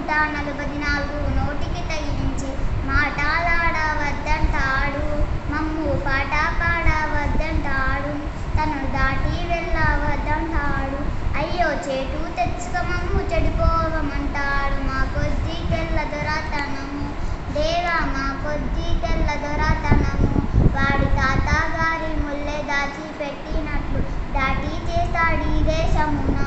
144 నోటికి తగిలించి మాటలాడవద్దంటాడు. మమ్ము పాట పాడవద్దంటాడు. తనను దాటి వెళ్ళవద్దంటాడు. అయ్యో చేటు తెచ్చుక మమ్ము చెడిపోవమంటాడు. మా కొద్ది తెల్ల దొరతనము దేవా, మా కొద్ది తెల్ల దొరతనము. వాడి తాతగారి ముల్లె దాచి పెట్టినట్లు దాటి చేస్తాడీ దేశమున.